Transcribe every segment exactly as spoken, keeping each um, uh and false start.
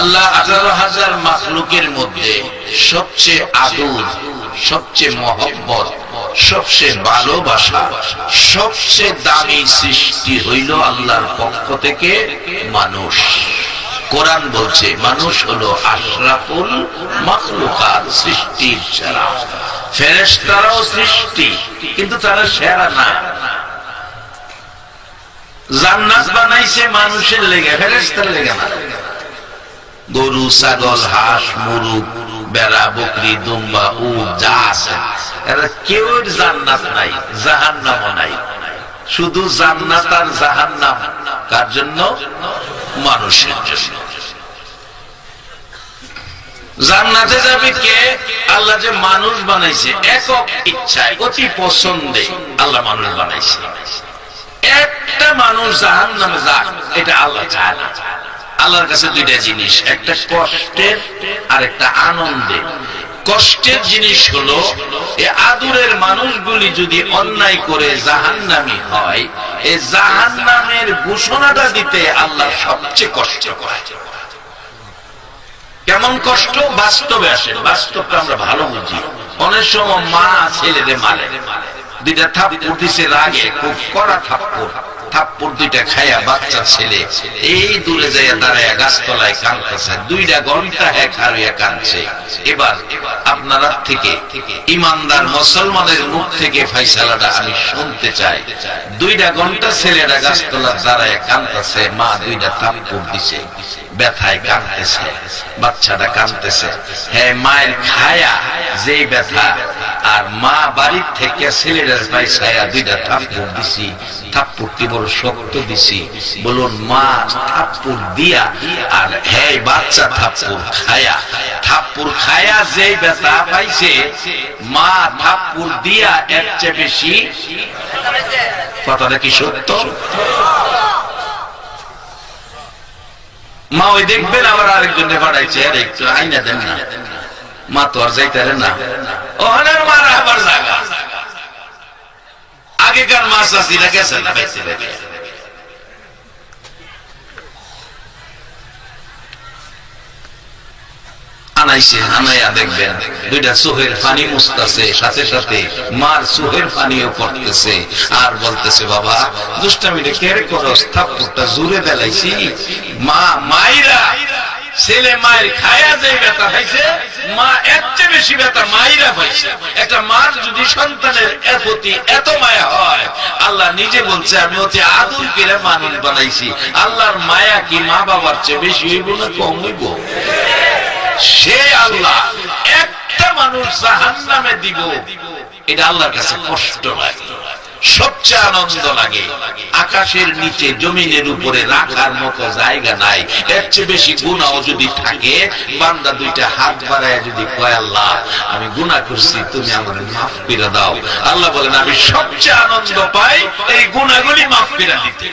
আল্লাহ আঠারো হাজার মাখলুকের মধ্যে সবচেয়ে আদর, সবচেয়ে মহব্বত, সবচেয়ে ভালোবাসা, সবচেয়ে দামি সৃষ্টি হইল আল্লাহর পক্ষ থেকে মানুষ। কোরআন বলছে মানুষ হলো আশরাফুল মাখলুকাত, সৃষ্টির সেরা। ফেরেশতারাও সৃষ্টি, কিন্তু তারা সেরা না। জান্নাত বানাইছে মানুষের লেগে, ফেরেশতার লেগে না। গরু, ছাগল, হাঁস, মুরগ, বেড়া, বকরি, দুম্বা, উট যা আছে এরা কেউ জান্নাত নাই, জাহান্নামও নাই। শুধু জান্নাত আর জাহান্নাম কার জন্য? মানুষের জন্য। জান্নাতে যাবে কে? আল্লাহ যে মানুষ বানাইছে একক ইচ্ছায়, অতি পছন্দে আল্লাহ মানুষ বানাইছে। একটা মানুষ জাহান্নামে যাক এটা আল্লাহ চায় না। আল্লাহর কাছে দুইটা জিনিস, একটা কষ্টের আর একটা আনন্দের। কষ্টের জিনিস হলো এই আদুরের মানুষগুলি যদি অন্যায় করে জাহান্নামী হয়, এই জাহান্নামের ঘোষণাটা দিতে আল্লাহ সবচেয়ে কষ্ট করে। কেমন কষ্ট? বাস্তবে আসে, বাস্তবটা আমরা ভালো বুঝি। অনেক সময় মা ছেলেদের মারে, দুইটা থাপ্পড় দিছে রাগে, খুব কড়া থাপ্পড়, থাপ্পড় দুইটা খায়া বাচ্চা ছেলে এই দূরে যাইয়া দাঁড়ায় গাছতলায় কাঁদতেছে, দুইটা ঘন্টা এক হারিয়া কাঁদছে। এবার আপনারা থেকে ইমানদার মুসলমানের মুখ থেকে ফয়সালাটা আমি শুনতে চাই। দুইটা ঘন্টা ছেলেটা গাছতলায় দাঁড়ায় কাঁদতেছে, মা দুইটা থাপ্পড় দিছে, ব্যথায় কাঁদতেছে, বাচ্চাটা কাঁদতেছে। হ্যাঁ, মায়ের খায়া যে ব্যথা, আর মা বাড়ির থেকে ছেলেটার পয়সায়া দুইটা থাপ্পড় দিছি, থাপ্পড়টি বড় শক্ত দিছি। বলুন, মা থাপ্পড় দিয়া আর হ্যাঁ বাচ্চা থাপ্পড় খায়া, থাপ্পড় খায়া যে ব্যথা পাইছে, মা থাপ্পড় দিয়া এর চেয়ে বেশি। কথাটা কি সত্য? মা ওই দেখবেন আবার আরেকজনে পাঠাইছে, আর একটু আইনা দেন না। মা তো আর যাইতারে না, ওখানে মারা আবার জায়গা। আগেকার মা চাষিরা গেছে না, বেঁচে গেছে। আনাইছে, আনাইয়া দেখবেন দুইটা চোখের পানি মুছতেছে, সাথে সাথে মার চোখের পানিও পড়তেছে, আর বলতেছে, বাবা দুষ্টামিটা কেড়ে করস, থাপ্পড়টা জুড়ে বেলাইছি। মা মাইরা ছেলে মায়ের খায়া যে ব্যথা পাইছে, মা এর চেয়ে বেশি ব্যথা মাইরা পাইছে। একটা মার যদি সন্তানের প্রতি এত মায়া হয়, আল্লাহ নিজে বলছে আমি অতি আদর করে মানুষ বানাইছি। আল্লাহর মায়া কি মা বাবার চেয়ে বেশি হইব না কম হইব? সে আল্লাহ একটা মানুষ জাহান্নামে দিব, এটা আল্লাহর কাছে কষ্ট লাগে, সবচেয়ে আনন্দ লাগে। আকাশের নিচে জমিনের উপরে রাখার মতো জায়গা নাই। এর চেয়ে বেশি গুনাহ যদি থাকে, বান্দা দুইটা হাত বাড়ায় যদি কয়, আল্লাহ আমি গুনাহ করছি, তুমি আমাকে মাফ করে দাও, আল্লাহ বলেন আমি সবচেয়ে আনন্দ পাই এই গুনাহগুলি মাফ করে দিতে।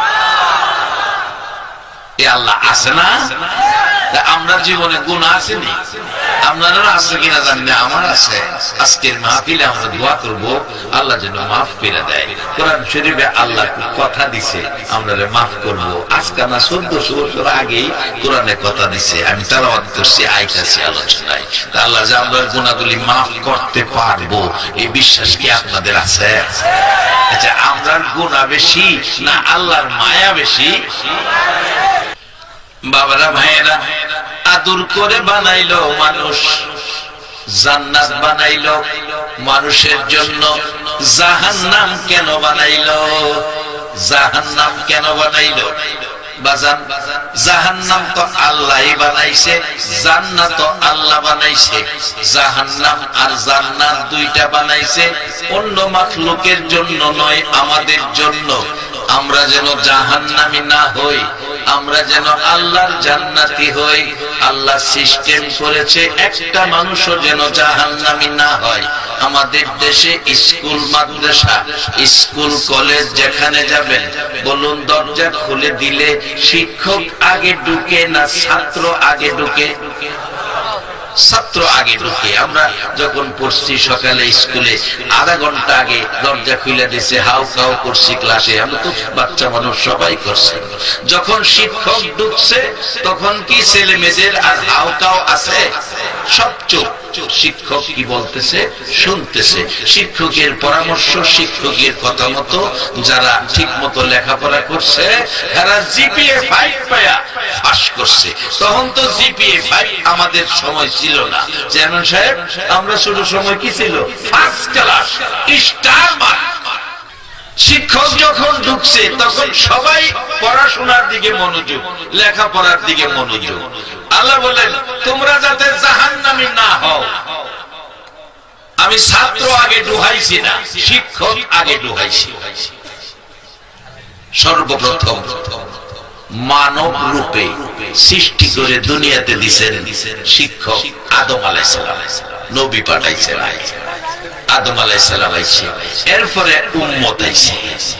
এ আল্লাহ আছে না? আমরা জীবনে গুনাহ আসেনি, আপনারা আছে কিনা জানি না, আমার আছে। আজকের মাহফিলে আমরা দোয়া করব আল্লাহ যেন মাফ করে দেয়। কোরআন শরীফে আল্লাহ কথা দিছে আমরা মাফ করব। আজকে না চোদ্দশো বছর আগেই কোরআনে কথা দিছে, আমি তেলাওয়াত করছি, আইতাছি আলোচনায়। আল্লাহ যে আমরা গুনাহগুলি মাফ করতে পারবো, এই বিশ্বাস কি আপনাদের আছে? আচ্ছা, আমরার গুনাহ বেশি না আল্লাহর মায়া বেশি? বাবারা ভাইয়েরা, আদর করে বানাইলো মানুষ, জান্নাত বানাইলো মানুষের জন্য, জাহান্নাম কেন বানাইলো? জাহান্নাম কেন বানাইলো? বাজান, জাহান্নাম তো আল্লাহই বানাইছে, জান্নাত তো আল্লাহ বানাইছে। জাহান্নাম আর জান্নাত দুইটা বানাইছে অন্য মাখলুকের জন্য নয়, আমাদের জন্য। আমরা যেন জাহান্নামী না হই, আমরা যেন আল্লাহর জান্নাতি হই। আল্লাহ সিস্টেম করেছে একটা মানুষও যেন জাহান্নামী না হয়। আমাদের দেশে স্কুল মাদ্রাসা, স্কুল কলেজ যেখানে যাবেন, বলুন দরজা খুলে দিলে শিক্ষক আগে ঢুকে না ছাত্র আগে ঢুকে? ছাত্র আগে ঢুকে। আমরা যখন পড়ছি সকালে স্কুলে আধা ঘন্টা আগে দরজা খুলে দিছে, হাউ কাউ করছি ক্লাসে, আমরা তো বাচ্চা মানুষ সবাই করছে। যখন শিক্ষক ঢুকছে তখন কি ছেলে মেয়েদের আর হাউ কাউ আছে? সব চুপ। শিক্ষক কি বলতেছে শুনতেছে, শিক্ষকের পরামর্শ, শিক্ষকের কথা মতো যারা ঠিক মতো লেখাপড়া করছে তারা জিপিএ ফাইভ পায়া পাস করছে। তখন তো জিপিএ ফাইভ আমাদের সময় ছিল না। চেয়ারম্যান সাহেব, আমরা ছোট সময় কি ছিল? First class, star mark. শিক্ষক যখন ঢুকছে তখন সবাই পড়াশোনার দিকে মনোযোগ, লেখাপড়ার দিকে মনোযোগ। আল্লাহ বলেন তোমরা যাতে জাহান্নামী না হও। আমি ছাত্র আগে ডুহাইছি না, শিক্ষক আগে ডুহাইছি। সর্বপ্রথম মানব রূপে সৃষ্টি করে দুনিয়াতে দিছেন শিক্ষক আদম আলাইহিস সালাম, নবী পাঠাইছেন আদম আলাইহিস সালাম আইছে, এরপরে উম্মত আইছে।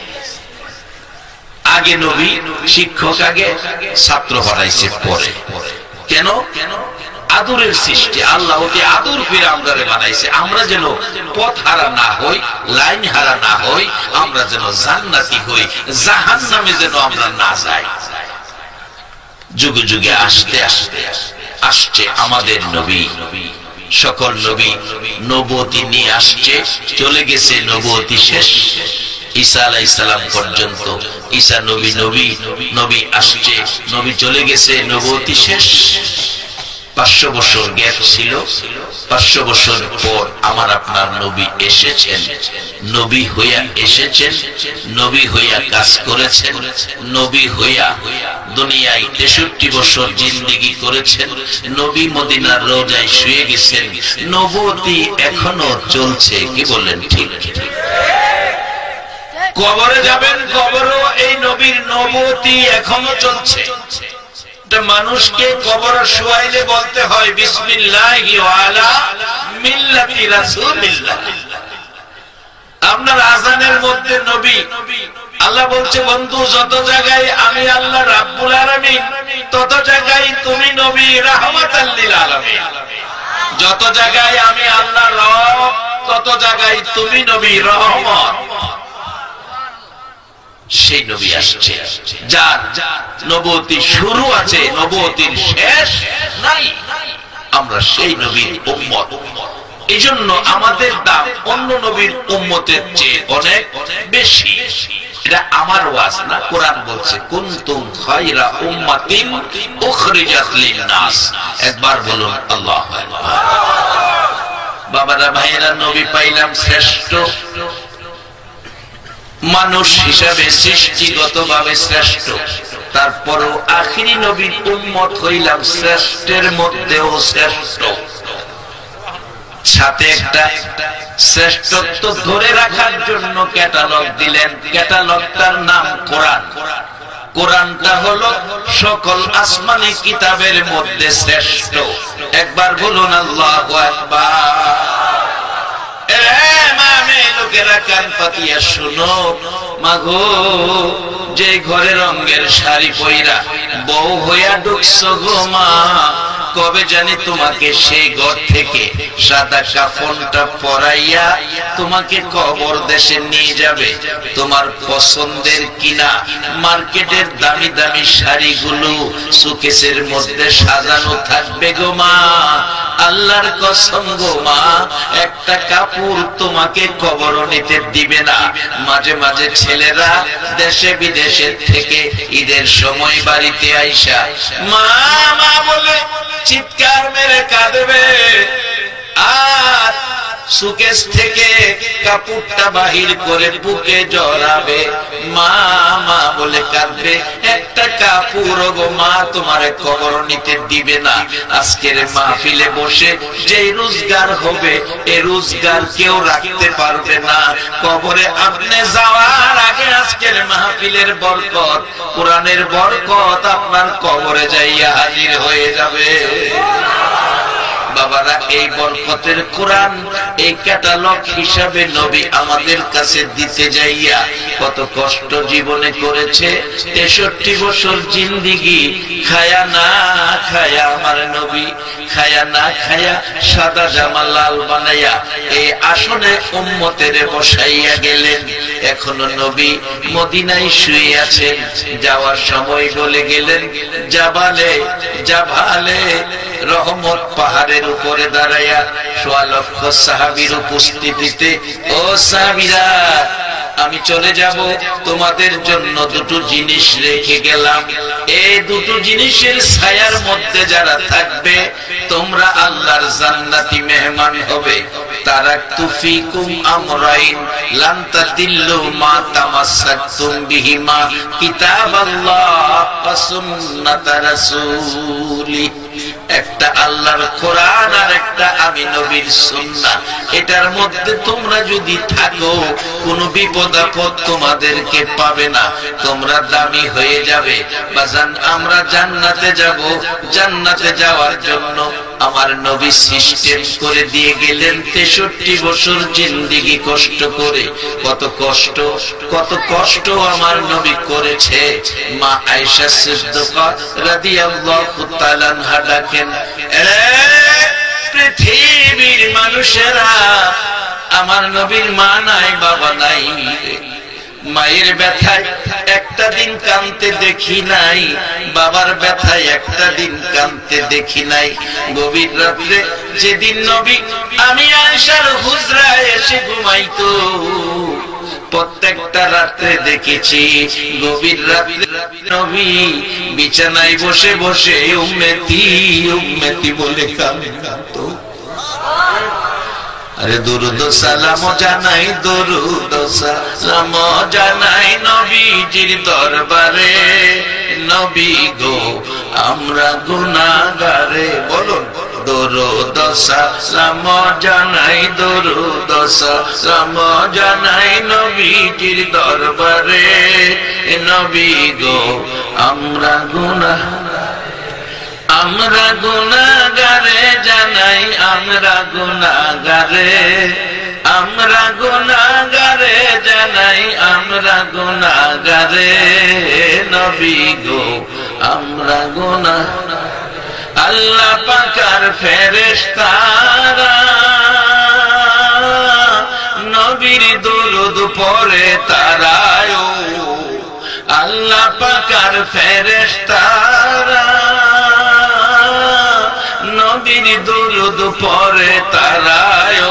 আগে নবী, শিক্ষক আগে, ছাত্র পাঠাইছে পরে। কেন? আদরের সৃষ্টি, আল্লাহ ওকে আদর করে আমরা বানাইছে, আমরা যেন পথ হারা না হই, লাইন হারা না হই, আমরা যেন জান্নাতি হই, জাহান্নামে যেন আমরা না যাই। যুগে যুগে আসতে আসতে আসছে আমাদের নবী, সকল নবী নবুয়তি নিয়ে আসছে, চলে গেছে নবুয়তি শেষ ঈসা আলাইহিস সালাম পর্যন্ত। ঈসা নবী নবী নবী আসছে, নবী চলে গেছে, নবুয়তি শেষ। পাঁচশো বছর গ্যাপ ছিল, পাঁচশো বছর পর আমার আপনার নবী এসেছেন, নবী হইয়া এসেছেন, নবী হইয়া কাজ করেছেন, নবী হইয়া দুনিয়ায় তেষট্টি বছর জিন্দেগি করেছেন, নবী মদিনার রোজায় শুয়ে গেছেন, নবুয়তি এখনো চলছে। কি বলেন? ঠিক ঠিক। কবরে যাবেন, কবরও এই নবীর নবুয়তি এখনো চলছে। মানুষকে কবরে শুয়াইলে বলতে হয় বিসমিল্লাহি ওয়া আলা মিল্লাতি রাসূলিল্লাহ। আপনার আযানের মধ্যে নবী, আল্লাহ বলছে বন্ধু যত জায়গায় আমি আল্লাহ রাব্বুল আলামিন, তত জায়গায় তুমি নবী রাহমাতাল লিল আলামিন। যত জায়গায় আমি আল্লাহ রব, তত জায়গায় তুমি নবী রহমত। সেই নবী আসছে যার নবুয়তি শুরু আছে, নবুয়তির শেষ নাই। আমরা সেই নবীর উম্মত। এই জন্য আমাদের দাম অন্য নবীর উম্মতের চেয়ে অনেক বেশি। এটা আমার ওয়াজ না, কোরআন বলছে কুনতুম খায়রা উম্মাতিন উখরিজাত লিন-নাস। একবার বলুন আল্লাহু আকবার। বাবারা ভাইয়েরা, নবী পাইলাম শ্রেষ্ঠ মানুষ হিসাবে, সৃষ্টিগতভাবে শ্রেষ্ঠ, তারপরও আখিরি নবীর উম্মত হইলাম শ্রেষ্ঠের মধ্যেও শ্রেষ্ঠ। সাথে একটা শ্রেষ্ঠত্ব ধরে রাখার জন্য ক্যাটালগ দিলেন, ক্যাটালগটার নাম কোরআন। কোরআনটা হলো সকল আসমানি কিতাবের মধ্যে শ্রেষ্ঠ। একবার বলুন আল্লাহু আকবার। লোকেরা কান পাতিয়া শুনো, মাগো যে ঘরে রঙের শাড়ি পইরা বউ হইয়া ঢুকছো গো মা, কবে জানি তোমাকে সেই ঘর থেকে সাদা কাফনটা পরাইয়া তোমাকে কবর দেশে নিয়ে যাবে। তোমার পছন্দের কিনা মার্কেটের দামি দামি শাড়িগুলো সুকেসের মধ্যে সাজানো থাকবে গো মা। আল্লাহর কসম গো মা, একটা কাপড় তোমাকে কবর নিতে দিবে না। মাঝে মাঝে ছেলেরা দেশে বিদেশে থেকে ঈদের সময় বাড়িতে আইসা মা মা বলে চিৎকার মেরে কাঁদবে, আর সুকেস থেকে কাপড়টা বাহির করে বুকে জড়াবে, মা মা বলে কাঁদবে। একটা কাপড় গো মা তোমার কবর নিতে দিবে না। আজকের মাহফিলে বসে যে রোজগার হবে, এ রোজগার কেউ রাখতে পারবে না। কবরে আপনি যাওয়ার আগে আজকের মাহফিলের বরকত, কোরআনের বরকত আপনার কবরে যাইয়া হাজির হয়ে যাবে। বাবারা, এই বরকতের কোরআন এই ক্যাটালগ হিসাবে নবী আমাদের কাছে দিতে যাইয়া কত কষ্ট জীবনে করেছে। তেষট্টি বছর জিন্দিগি খায়া না খায়া আমার নবী খায়া না খায়া সাদা জামা লাল বানাইয়া এই আসনে উম্মতের বসাইয়া গেলেন। এখনো নবী মদিনায় শুয়ে আছেন। যাওয়ার সময় বলে গেলেন, জাবালে জাবালে রহমত পাহাড়ের উপরে দাঁড়াইয়া সোয়া লক্ষ সাহাবীর উপস্থিতিতে, ও সাহাবীরা আমি চলে যাব, তোমাদের জন্য দুটো জিনিস রেখে গেলাম। এই দুটো জিনিসের ছায়ার মধ্যে যারা থাকবে তোমরা আল্লাহর জান্নাতি মেহমান হবে। তারাকতু ফিকুম আমরাইন লান তাদিল্লু মা তামাসসাকতুম বিহিমা কিতাবাল্লাহ ওয়া সুন্নাতার রাসূলি। একটা আল্লাহর কোরআন আর একটা আমি নবীর সুন্নাহ, এটার মধ্যে তোমরা যদি থাকো কোনো বিপদ আপদ তোমাদেরকে পাবে না, তোমরা দামি হয়ে যাবে। বাজান আমরা জান্নাতে যাব, জান্নাতে যাওয়ার জন্য আমার নবী সিস্টেম করে দিয়ে গেলেন। তেষট্টি বছর জিন্দেগি কষ্ট করে, কত কষ্ট কত কষ্ট আমার নবী করেছে। মা আয়েশা সিদ্দিকা রাদিয়াল্লাহু তাআলা আনহা ডাকেন, পৃথিবীর মানুষেরা আমার নবীর মা নাই বাবা নাই, মায়ের ব্যথায় একটা দিন কাঁদতে দেখি নাই, বাবার ব্যথায় একটা দিন কাঁদতে দেখি নাই। গভীর রাত্রে যেদিন নবী আমি আয়েশার হুজরায় এসে ঘুমাইতো, প্রত্যেকটা রাত্রে দেখেছি গভীর রাত্রে নবী বিছানায় বসে বসে উম্মতি উম্মতি বলে কাঁদতো। আরে দুরুদ সালাম জানাই, দুরুদ সালাম জানাই নবীজির দরবারে। নবী গো আমরা গুনাহগারে, বলুন দুরুদ সালাম জানাই, দুরুদ সালাম জানাই নবীজির দরবারে। নবী গো আমরা গুনাহ আমরা গুনাহগারে জানাই, আমরা গুনাহগারে আমরা গুনাহগারে জানাই, আমরা গুনাহগারে। নবী গো আমরা গুনাহ, আল্লাহ পাকের ফেরেশতারা নবীর দুরূদ পড়ে তারায়, আল্লাহ পাকের ফেরেশতারা নবীর দুরূদ পড়ে তারায়।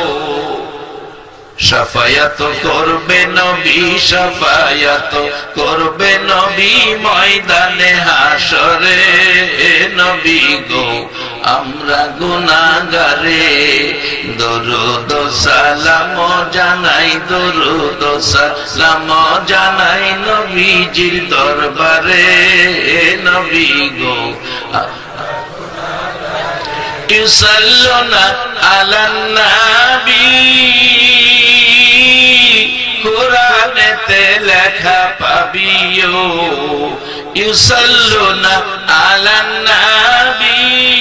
শাফায়াত করবে নবী, শাফায়াত করবে নবী ময়দানে হাসরে। নবী গো আমরা গুনাহগারে, দরুদ সালাম জানাই, দরুদ সালাম জানাই নবীজির দরবারে। নবী গো ইউসাল্লুনা আলান নবী, কোরআনেতে লেখা পাবিও। ইউসাল্লুনা আলান নবী,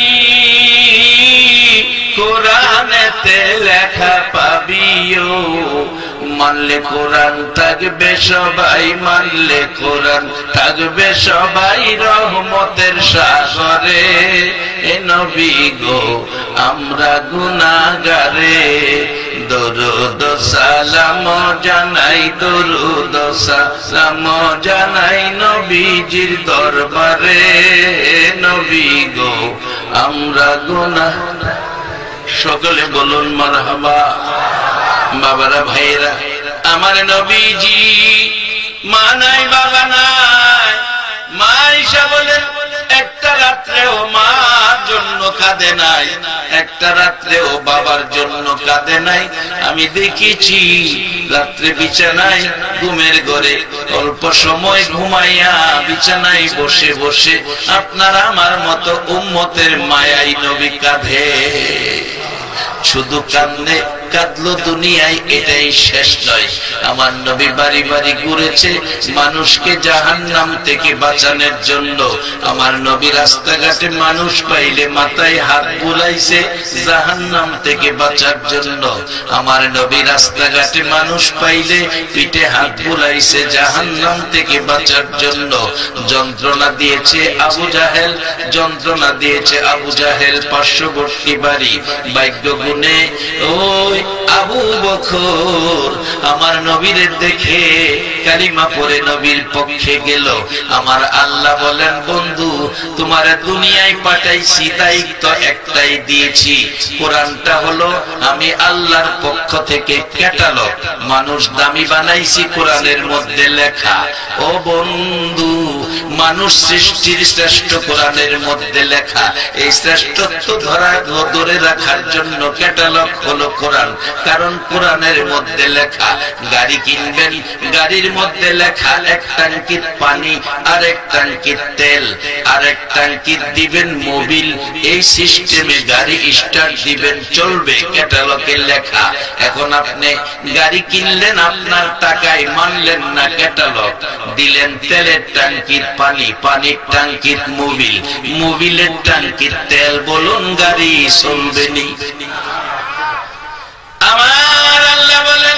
কোরআনেতে লেখা পাবিও। মানলে কোরআন থাকবে সবাই, মানলে কোরআন থাকবে সবাই রহমতের সাগরে। এ নবী গো আমরা গুনাহগারে, দরুদ সালাম জানাই, দরুদ সালাম জানাই নবীজির দরবারে। নবী গো আমরা গুনাহ, সকলে বলুন মারহাবা। বাবারা ভাইরা আমার নবীজি মা নাই বাবা নাই, মা আয়েশা বলেন একটা রাত্রেও মার জন্য কাঁদে নাই, একটা রাত্রেও বাবার জন্য কাঁদে নাই। আমি দেখেছি রাত্রে বিছানায় ঘুমের ঘরে অল্প সময় ঘুমাইয়া বিছানায় বসে বসে আপনার আমার মতো উম্মতের মায়াই নবী কাঁধে। শুধু কান্দে কাঁদলো দুনিয়ায়, এটাই শেষ নয়। আমার নবী বাড়ি বাড়ি ঘুরেছে মানুষকে জাহান্নাম থেকে বাঁচানোর জন্য। আমার নবী রাস্তাঘাটে মানুষ পাইলে মাথায় হাত বুলাইছে জাহান্নাম থেকে বাঁচার জন্য। আমার নবী রাস্তাঘাটে মানুষ পাইলে পিঠে হাত বুলাইছে জাহান্নাম থেকে বাঁচার জন্য। যন্ত্রণা দিয়েছে আবু জাহেল, যন্ত্রণা দিয়েছে আবু জাহেল পার্শ্ববর্তী বাড়ি ভাগ্য গুণে ওই আবু বকর আমার নবীর দেখে কালিমা পড়ে নবীর পক্ষে গেল। আমার আল্লাহ বলেন, বন্ধু তোমার দুনিয়ায় পাঠাইছি দায়িত্ব একটাই দিয়েছি, কোরআনটা হলো আমি আল্লাহর পক্ষ থেকে ক্যাটালগ, মানুষ দামি বানাইছি কোরআনের মধ্যে লেখা। ও বন্ধু, মানুষ সৃষ্টির শ্রেষ্ঠ কোরআনের মধ্যে লেখা। এই শ্রেষ্ঠত্ব ধরা ধরে রাখার জন্য ক্যাটালগ হলো কোরআন, কারণ কোরআনের মধ্যে লেখা। গাড়ি কিনবেন, গাড়ির মধ্যে লেখা এক ট্যাঙ্কির পানি, আরেক ট্যাঙ্কির তেল, আরেক ট্যাঙ্কির দিবেন মোবিল। এই সিস্টেমে গাড়ি স্টার্ট দিবেন, চলবে, ক্যাটালগে লেখা। এখন আপনি গাড়ি কিনলেন আপনার টাকায়, মানলেন না ক্যাটালগ, দিলেন তেলের ট্যাঙ্কির পানি, পানির ট্যাঙ্কির মোবিল, মোবিলের ট্যাঙ্কির তেল। বলুন গাড়ি চলবে নি? আমার আল্লাহ বলেন,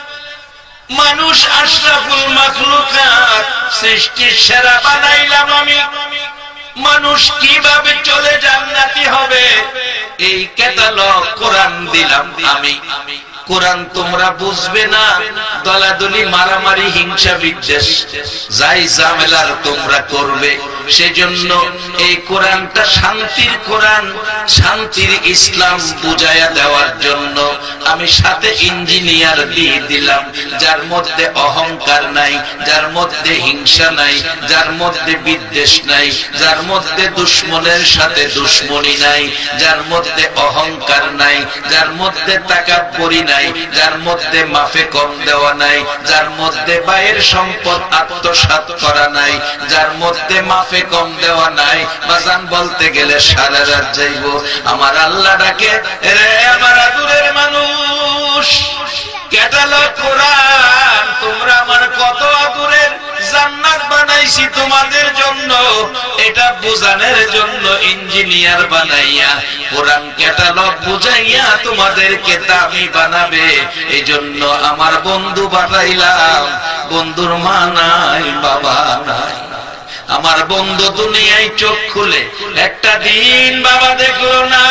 মানুষ আশরাফুল মাখলুকাত, সৃষ্টির সেরা বানাইলাম আমি। মানুষ কিভাবে চলে জান্নাতি হবে এই ক্যাটালগ কোরআন দিলাম আমি। কোরআন তোমরা বুঝবে না, দলাদলি মারামারি হিংসা বিদ্বেষ যাই ঝামেলার তোমরা করবে। সেজন্য এই কোরআনটা শান্তির কোরআন, শান্তির ইসলাম বুঝাইয়া দেওয়ার জন্য আমি সাথে ইঞ্জিনিয়ার দিয়ে দিলাম, যার মধ্যে অহংকার নাই, যার মধ্যে হিংসা নাই, যার মধ্যে বিদ্বেষ নাই, যার মধ্যে দুশ্মনের সাথে দুশ্মনী নাই, যার মধ্যে অহংকার নাই, যার মধ্যে তাকাব্বুরি নাই, যার মধ্যে মাফে কম দেওয়া নাই, যার মধ্যে বাইরের সম্পদ আত্মসাৎ করা নাই, যার মধ্যে মাফে কম দেওয়া নাই। বাজান বলতে গেলে সারা রাত যাইব। আমার আল্লাহ ডাকে, রে আমার আদুরের মানুষ, ক্যাটালগ কোরআন, তোমরা আমার কত আদুরের, জান্নাত বানাইছি তোমাদের জন্য। এটা বোঝানোর জন্য ইঞ্জিনিয়ার বানাইয়া কোরআন ক্যাটালগ বুঝাইয়া তোমাদেরকে দামি বানাবে। এই জন্য আমার বন্ধু বানাইলাম। বন্ধুর মা নাই, বাবা নাই। আমার বন্ধু দুনিয়ায় চোখ খুলে একটা দিন বাবা দেখলো না,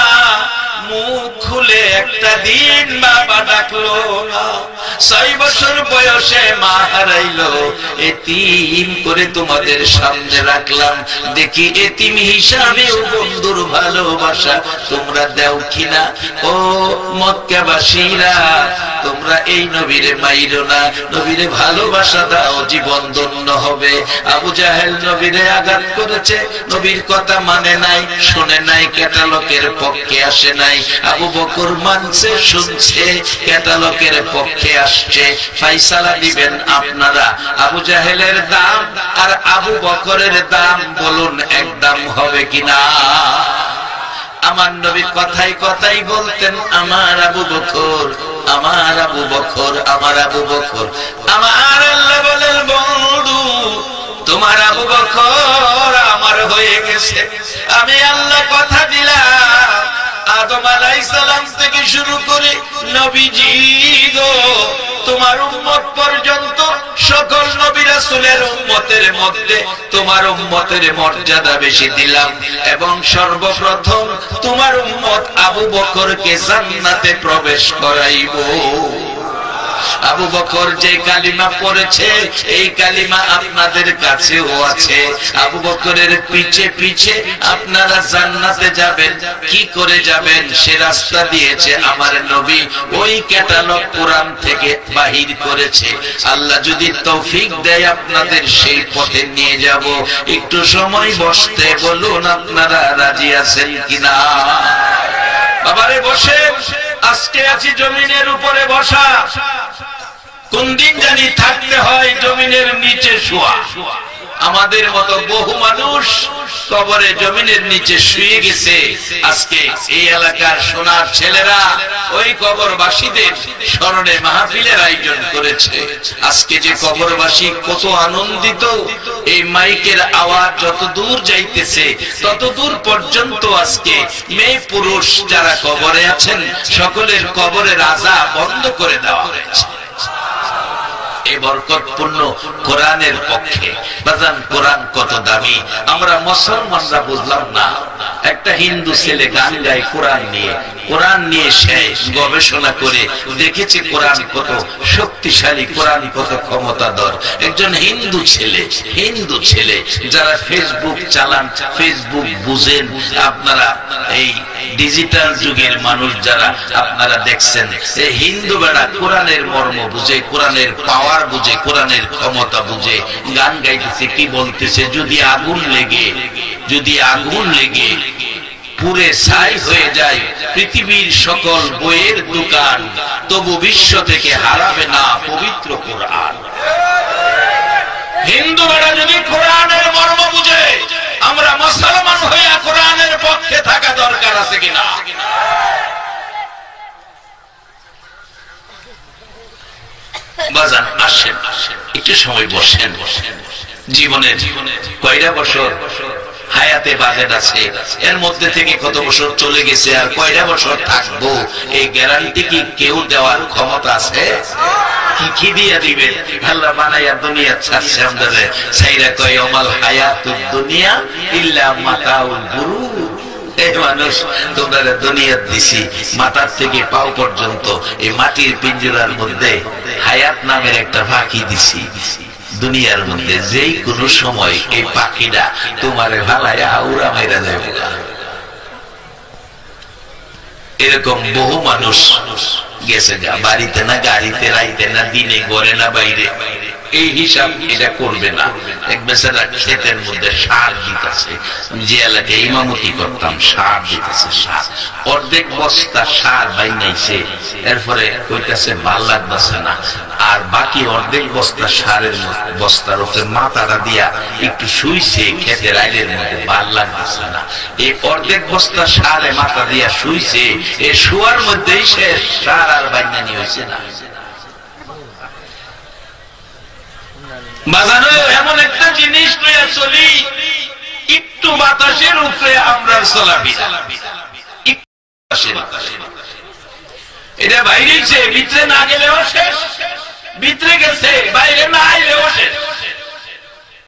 মুখ খুলে একটা দিন বাবা ডাকলো না। ছয় বছর বয়সে মা হারাইলো, এতিম করে তোমাদের সামনে রাখলাম, দেখি এতিম হিসাবে বন্ধুর ভালোবাসা তোমরা দাও কিনা। ও মক্কাবাসীরা, তোমরা এই নবীরে মাইরো না, নবীরে ভালোবাসা দাও, জীবন ধন্য হবে। আবু জাহেল নবীরে আঘাত করেছে, নবীর কথা মানে নাই, শুনে নাই, ক্যাটালগের পক্ষে আসে নাই। আবু বকর মানছে, শুনছে, ক্যাটালগের পক্ষে আসছে। ফাইসালা দিবেন আপনারা। আবু জাহেলের দাম আর আবু বকরের দাম বলুন এক দাম হবে কিনা? আমার নবী কথাই কথাই বলতেন, আমার আবু বকর, আমার আবু বকর, আমার আবু বকর। আমার আল্লাহ বলেন, বন্ধু তোমার আবু বকর আমার হয়ে গেছে। আমি আল্লাহ কথা দিলাম, আদম আলাইহিস সালাম থেকে শুরু করে নবীজি গো, তোমার উম্মত পর্যন্ত সকল নবী রাসূলের উম্মতের মধ্যে তোমার উম্মতের মর্যাদা বেশি দিলাম। এবং সর্বপ্রথম তোমার উম্মত আবু বকরকে জান্নাতে প্রবেশ করাইব। আবু বকর যে কালিমা পড়েছে, এই কালিমা আপনাদের কাছেও আছে। আবু বকরের পিছে পিছে আপনারা জান্নাতে যাবেন। কি করে যাবেন সে রাস্তা দিয়েছে আমার নবী, ওই ক্যাটালগ কোরআন থেকে বাহির করেছে। আল্লাহ যদি তৌফিক দেয় আপনাদের সেই পথে নিয়ে যাব। একটু সময় বসতে বলুন, আপনারা রাজি আছেন কিনা? বাবারে বসে, আজকে আছি জমিনের উপরে বসা, কোন দিন জানি থাকতে হয় জমিনের নিচে শোয়া। আমাদের মতো বহু মানুষ কবরে জমিনের নিচে শুয়ে গেছে। আজকে এই এলাকার সোনার ছেলেরা ওই কবরবাসীদের স্মরণে মাহফিলের আয়োজন করেছে। আজকে যে কবরবাসী কত আনন্দিত, এই মাইকের আওয়াজ যত দূর যাইতেছে তত দূর পর্যন্ত আজকে মেয়ে পুরুষ যারা কবরে আছেন সকলের কবরের আযাব বন্ধ করে দেওয়া হয়েছে এই বরকতপূর্ণ কোরআনের পক্ষে। বাজান কোরআন কত দামি আমরা মুসলমানরা বুঝলাম না। একটা হিন্দু ছেলে গান গায় কোরআন নিয়ে, কোরআন নিয়ে সে গবেষণা করে দেখেছে কোরআন কত শক্তিশালী, কোরআন কত ক্ষমতাধর। একজন হিন্দু ছেলে, হিন্দু ছেলে যারা ফেসবুক চালান, ফেসবুক বুঝেন আপনারা, এই ডিজিটাল যুগের মানুষ যারা আপনারা দেখছেন, এই হিন্দু বেড়া কোরআনের মর্ম বুঝে, কোরআনের পাওয়ার বুঝে, কোরআনের ক্ষমতা বুঝে গান গাইতেছে। কি বলতেছে? যদি আগুন লেগে, যদি আগুন লেগে পুরে ছাই হয়ে যায় পৃথিবীর সকল বইয়ের দোকান, তবু বিশ্ব থেকে হারাবে না পবিত্র কোরআন। হিন্দুরা যদি কোরআনের মর্ম বুঝে, আমরা মুসলমান হইয়া কোরআনের পক্ষে থাকা দরকার আছে কিনা? বাজান আসেন, একটু সময় বসেন। জীবনের কয়টা বছর হায়াতে বাজেট আছে, এর মধ্যে থেকে কত বছর চলে গেছে আর কয়টা বছর থাকবো, এই গ্যারান্টি কি কেউ দেওয়ার ক্ষমতা আছে? কি কি দিয়া দিবেন? আল্লাহ বানাইয়া দুনিয়া ছাড়ছে আমাদের, সাইরা কয় ওমাল হায়াতুদ দুনিয়া ইল্লা মাতাউল গুরুর। এই মানুষ তোমরা দুনিয়া দিছি মাথার থেকে পাও পর্যন্ত, এই মাটির পিঞ্জরার মধ্যে হায়াত নামের একটা পাখি দিছি। দুনিয়ার মধ্যে যেই কোনো সময় এই পাখিটা তোমারে ভালাইয়া উড়া মেরা যাবে। এরকম বহু মানুষ গেছে গা, বাড়িতে না গাড়িতে, রাইতে না দিনে, ঘরে না বাইরে, এই হিসাব এটা করবে না। এক বেচারা ক্ষেতের মধ্যে সার দিতেছে, যে এলাকায় ইমামতি করতাম সার দিতেছে, সার অর্ধেক বস্তা সার বাইনাইছে, এরপরে কইতাছে ভাল লাগতেছে না, আর বাকি অর্ধেক বস্তা সারের বস্তার উপরে মাথাটা দিয়া একটু শুইছে ক্ষেতের আইলের মধ্যে, ভাল লাগতেছে না। এই অর্ধেক বস্তা সারে মাথা দিয়া শুইছে, এই শুয়ার মধ্যেই সে সার আর বাইনানি হয়েছে না। বাজানো এমন একটা জিনিস লইয়া চলি, একটু বাতাসের উপরে আমরা চলাবি, এটা বাইরেছে, ভিতরে না গেলেও শেষ, ভিতরে গেছে বাইরে না আইলেও শেষ।